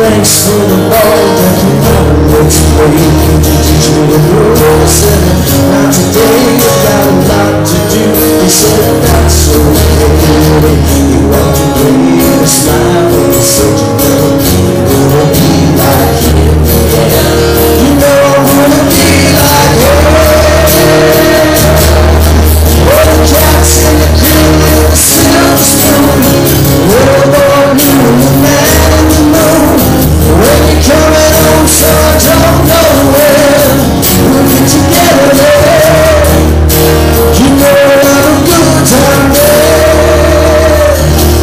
Thanks for the ball that you always play. Teach me the rules and not today. You got a lot to do. They said that's okay. You want to breathe a smile when you said you know you're gonna be like him. Yeah, you know I'm gonna be like him. Oh, the cats in the crib with the silver spoon. Oh, boy, you and the man in the moon. When you're coming home, so I don't know when we'll get together there. You know we'll have a good time there.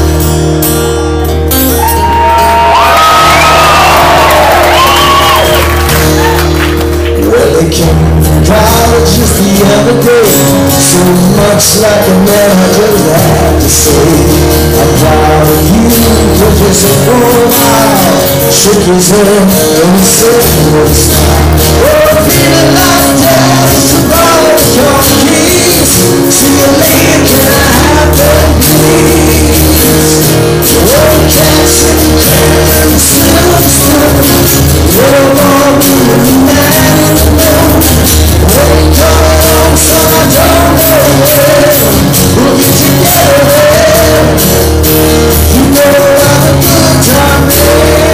Well, they came from college just the other day. So much like a man I just had to say. I'm proud of you, Professor Bullseye. Shook his head and he said with a smile, oh, feeling like dad's to borrow your keys. See you later, can I have them please? Oh, the cats in the crib and the silver spoon. Oh, Lord, you and the man in the moon. When you come home, so I don't know when we'll get together there. You know we'll have a good time there.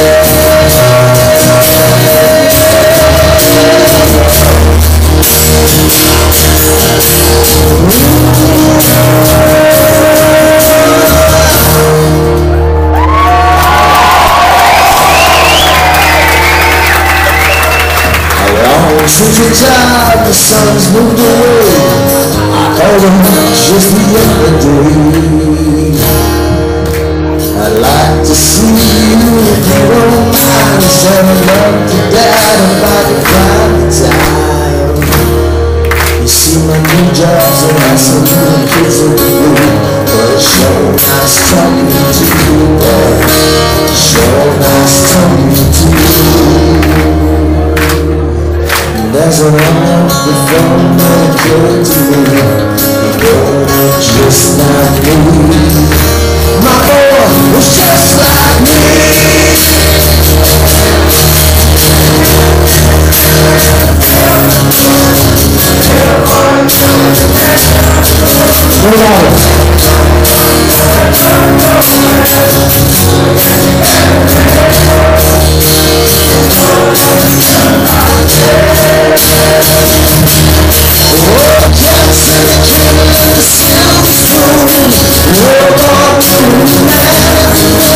Since your time, the sun's moved away. I call them just the other day. I'd like to see you if you don't mind. Send a love to dad if I could find the time. You see my new job's and I some new kids in the room. But it's sure nice talking to you, boy. Sure nice talking to you. There's a man before that occurred to me. You're just like me. My boy was just like me. Oh,